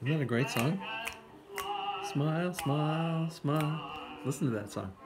Isn't that a great song? Smile, smile, smile. Listen to that song.